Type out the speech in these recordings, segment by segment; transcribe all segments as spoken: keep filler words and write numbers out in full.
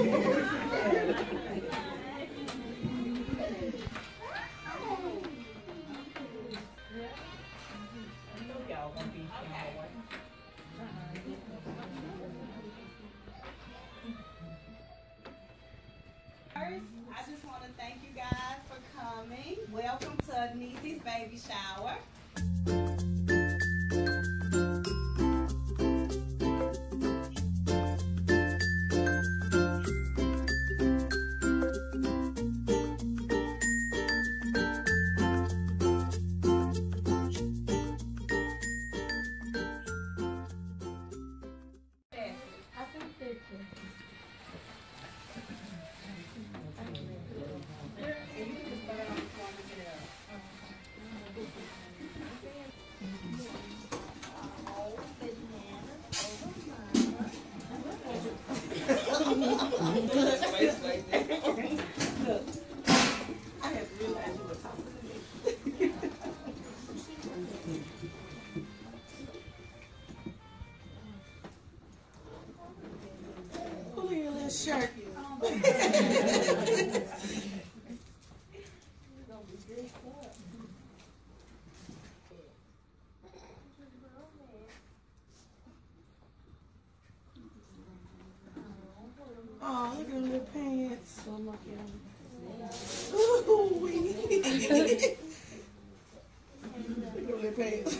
I just want to thank you guys for coming. Welcome to Niecy's baby shower. Shirt. Oh, look at them little pants. Ooh, wee. Look at them little pants.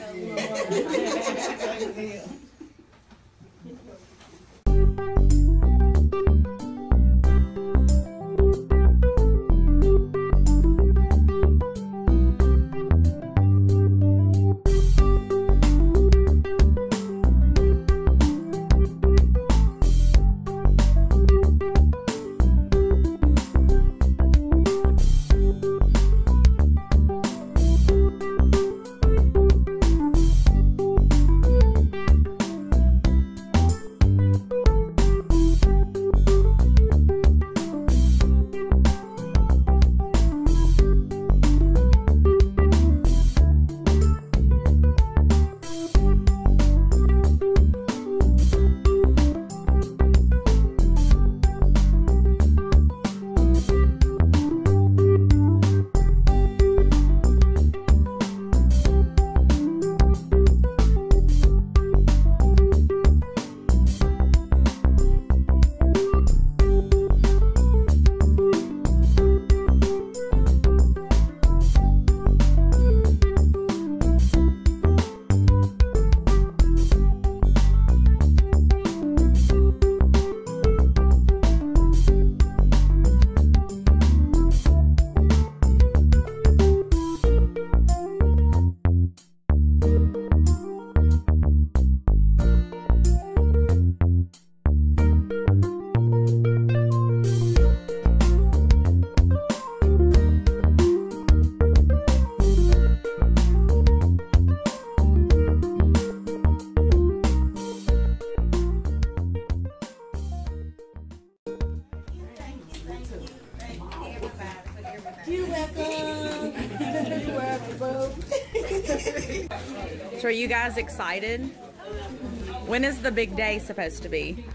You're welcome. You're welcome. So are you guys excited? When is the big day supposed to be?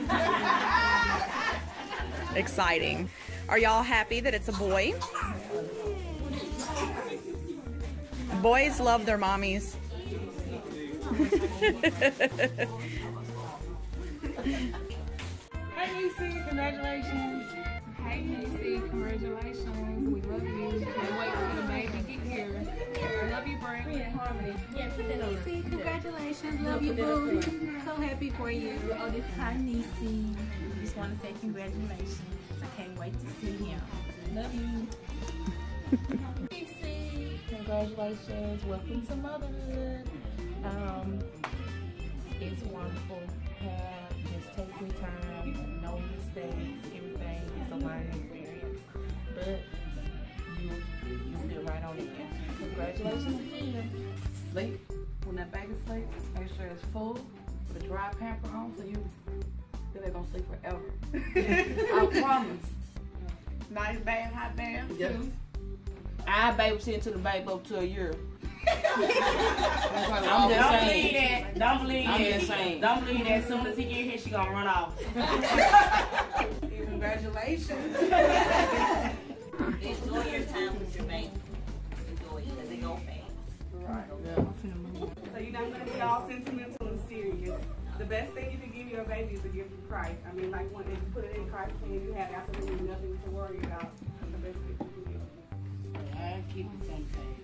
Exciting. Are y'all happy that it's a boy? Boys love their mommies. Hey Niecy, congratulations. Hey Niecy, congratulations. We love you. Can't wait for the baby get here. I love you, Brandon and Harmony. Niecy, congratulations. Love you, boo. So happy for you. Oh, this is hi, Niecy. Just want to say congratulations. I can't wait to see him. Love you. Niecy, congratulations. Welcome to motherhood. Um, it's wonderful. Have just take your time, no mistakes, everything is a learning experience. But you you get right on it. Congratulations again. Sleep. When that baby's asleep, make sure it's full with a dry pamper on so you they're gonna sleep forever. I promise. Nice bath, hot bath. Yes. I babysit until the baby up to a year. I'm just Don't saying. believe that. Don't believe I'm that. just saying. Don't believe that. As soon as he get here, she gonna run off. Congratulations. Enjoy your time with your baby. Enjoy it because they go fast. Right. So you're not going to be all sentimental and serious. The best thing you can give your baby is a gift from Christ. I mean, like when you put it in Christ's hands, you have absolutely nothing to worry about. That's the best gift you can give. I keep it something.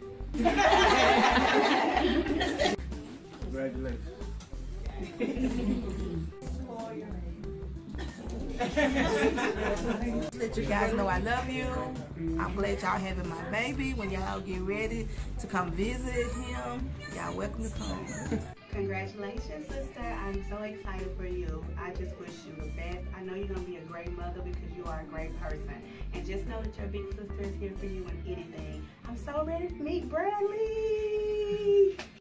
Congratulations. Let you guys know I love you. I'm glad y'all having my baby. When y'all get ready to come visit him, y'all welcome to come. Congratulations, sister. I'm so excited for you. I just wish you the best. I know you're going to be a great mother because you are a great person. And just know that your big sister is here for you in anything. I'm so ready to meet Bradley.